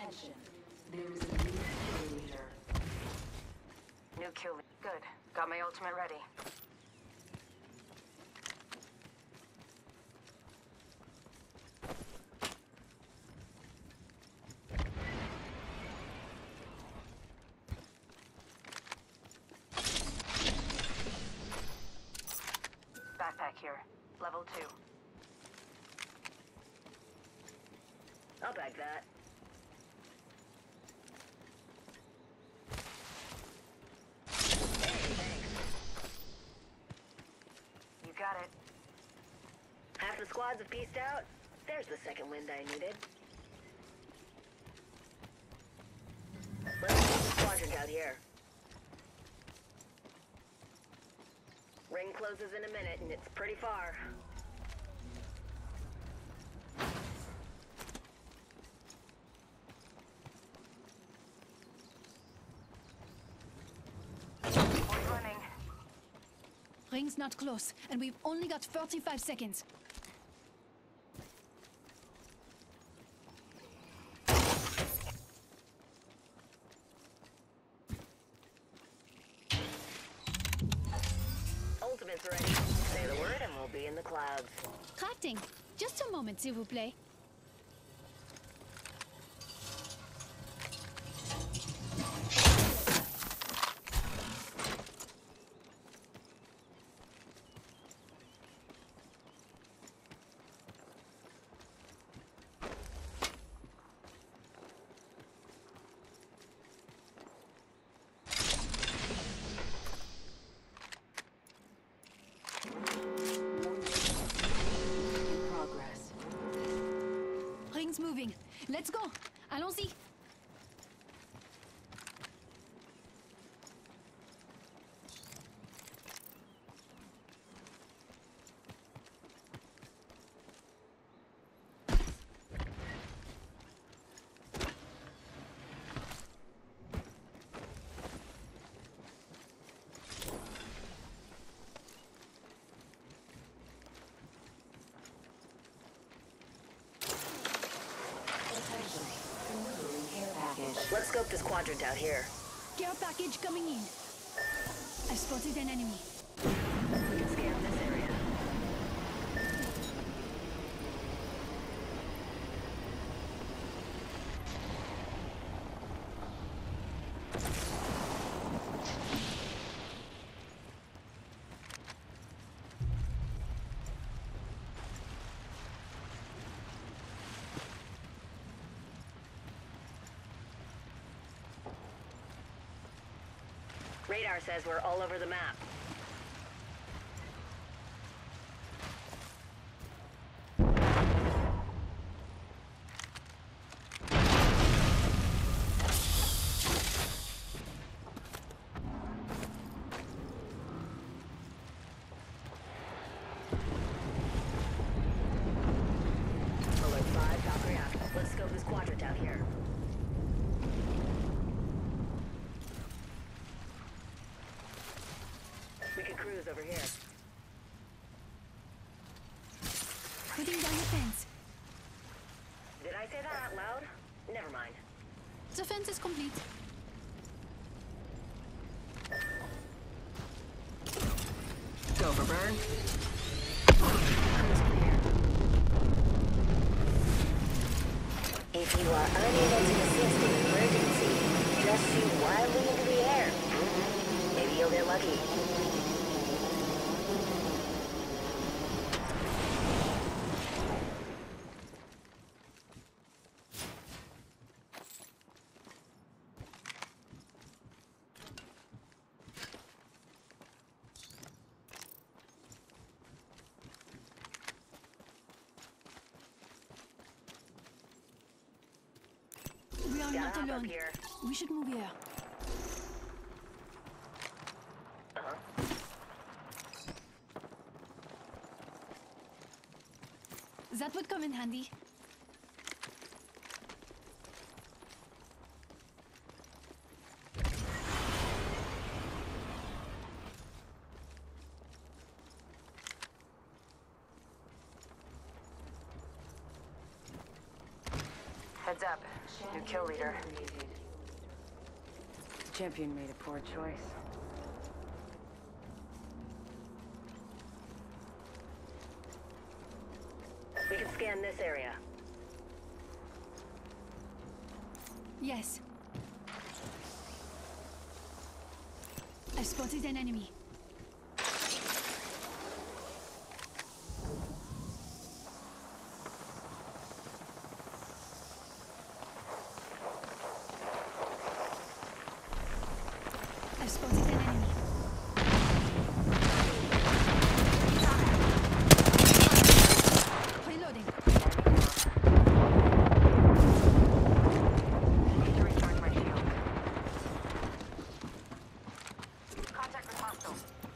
Attention. There is a new kill leader. New kill leader. Good. Got my ultimate ready. Backpack here. Level 2. I'll bag that. Hey, thanks. You got it. Half the squads have pieced out. There's the second wind I needed. Let's get the quadrant out here. Ring closes in a minute, and it's pretty far. Point running. Ring's not close, and we've only got 35 seconds. Ultimate's ready. Say the word and we'll be in the clouds. Crafting. Just a moment, s'il vous plaît. In progress. Ring's moving. Let's go. Allons-y. Attention. Delivering care package. Let's scope this quadrant out here. Care package coming in. I've spotted an enemy. We can scan this area. Radar says we're all over the map. Alert 5, Valkyrie out. Let's scope this quadrant out here. We could cruise over here. Putting down the fence. Did I say that out loud? Never mind. The fence is complete. Go for burn. If you are unable to assist in an emergency, just shoot wildly into the air. Maybe you'll get lucky. We are Gotta not hop up alone. here. We should move here. Uh-huh. That would come in handy. Heads up. New kill leader. Eliminated. Champion made a poor choice. We can scan this area. Yes. I spotted an enemy. I spotted an enemy. Reloading. Need to recharge my shield. Contact with hostile.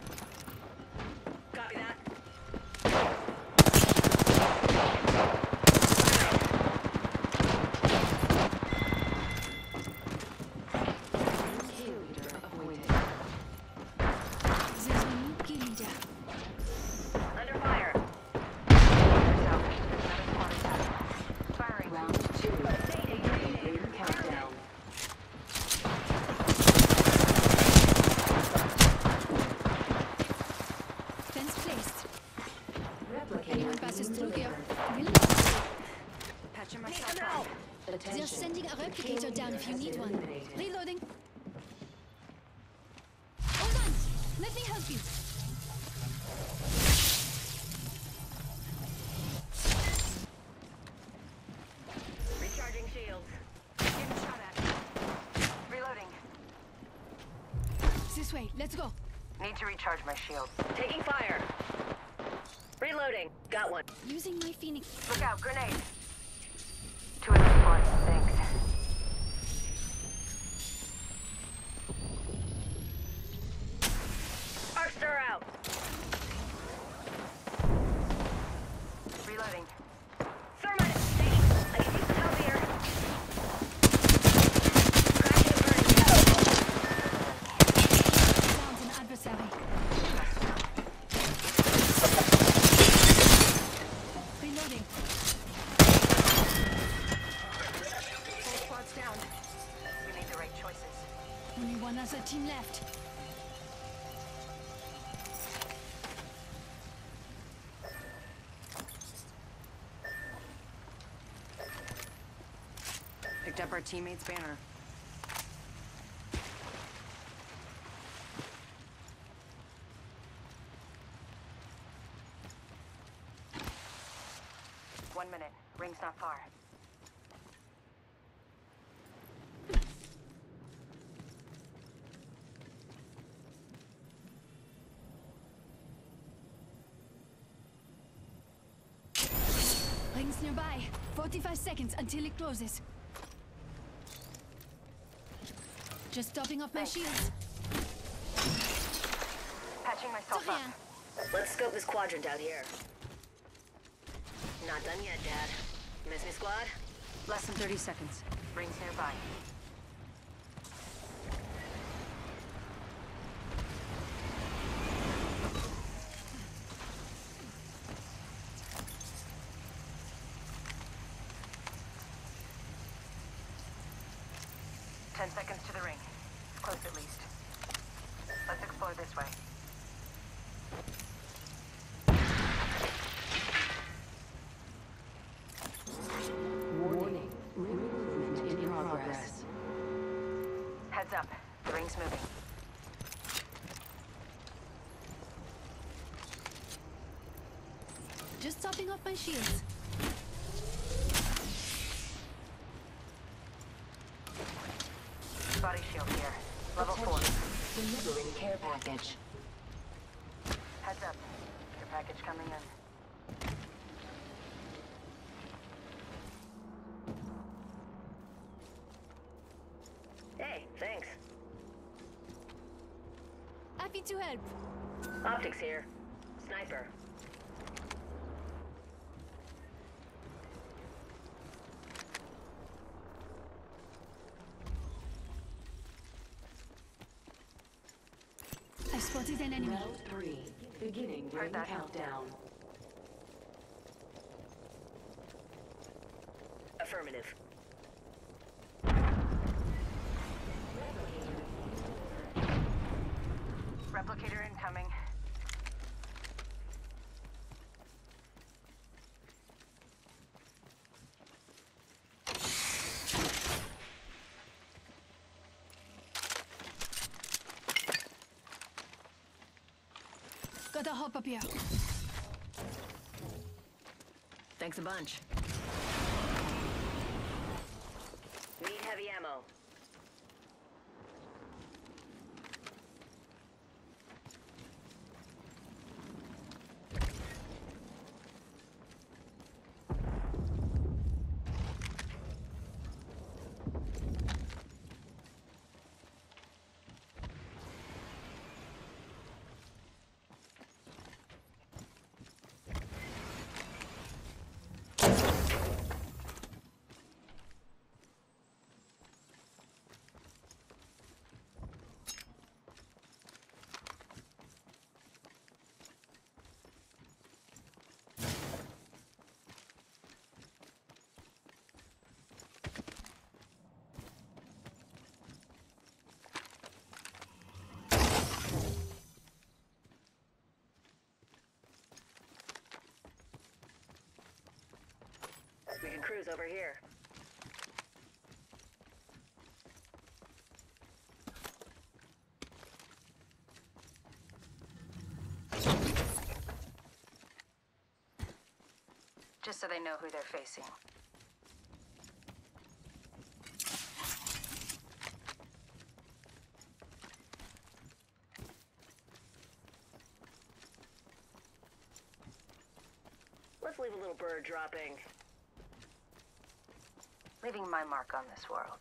Copy that. Kill leader appointed. There's a new kill leader. Under fire. Yourself. Another squad attack. Firing. Round 2. Ring countdown. Fence placed. Replicator Anyone passes through here. delivered. Reload. Patching Need myself some up. help. Attention. They're sending a replicator down if you need one. Reloading. Hold on. Let me help you. Recharging shields. Getting shot at. Reloading. This way. Let's go. Need to recharge my shield. Taking fire. Reloading. Got one. Using my Phoenix. Look out, grenade. Two of the squads, thanks. Arcstar out. Reloading. Thermite. I can use some help here. Crashing burning down. Found an adversary. Reloading. Whole squad's down. We made the right choices. Only one other team left. Picked up our teammate's banner. One minute. Ring's not far. Rings nearby. 45 seconds until it closes. Just topping off my shields. Patching myself up. Rien. Let's scope this quadrant out here. Not done yet, Dad. Miss me, squad? Less than 30 seconds. Rings nearby. Ten seconds to the ring. It's close at least. Let's explore this way. Warning. Ring movement in progress. Heads up. The ring's moving. Just topping off my shields. Body shield here. Level 4. Delivering care package. Heads up. Your package coming in. Hey, thanks. Happy to help. Optics here. Sniper. I spotted an enemy. Round 3. Beginning Heard ring that. countdown. Affirmative. Replicator incoming. Gotta hop up here. Thanks a bunch. Need heavy ammo. We can cruise over here. Just so they know who they're facing. Let's leave a little bird dropping. Leaving my mark on this world.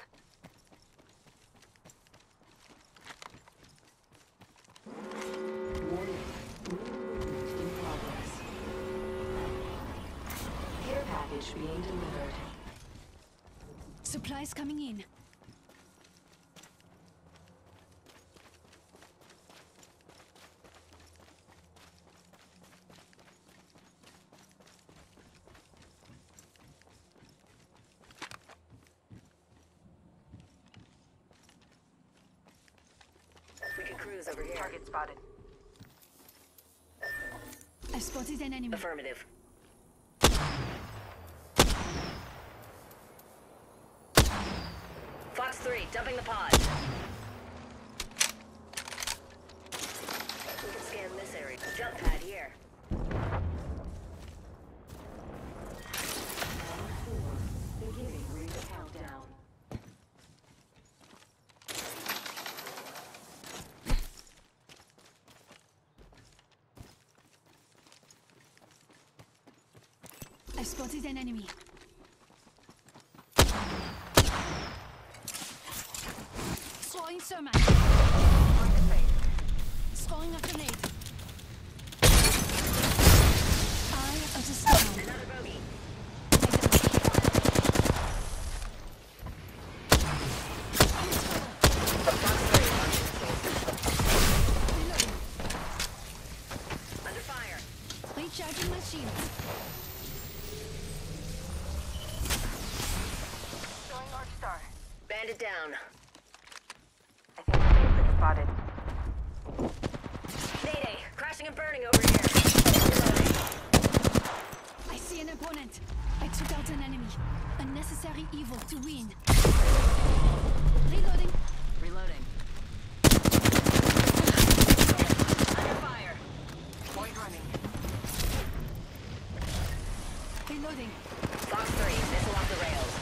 Warning. Movement in progress. Care package being delivered. Supplies coming in. We can cruise over here. Target spotted. I spotted an enemy. Affirmative. Fox 3, dumping the pod. We can scan this area. Jump pad here. Round 4. Beginning ring countdown. I spotted an enemy. Throwing thermite. Throwing a grenade. Eye of the storm. Another bogey. Reloading. Under fire. Recharging my shields. Showing North Star. Bandit down. I think they've been spotted. Mayday. Crashing and burning over here. Reloading. I see an opponent. I took out an enemy. A necessary evil to win. Reloading. Reloading. Under fire. Point running. Reloading. Fox 3, missile off the rails.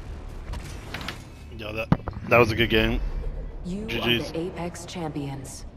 Yeah, that was a good game. You GG's. are the Apex champions.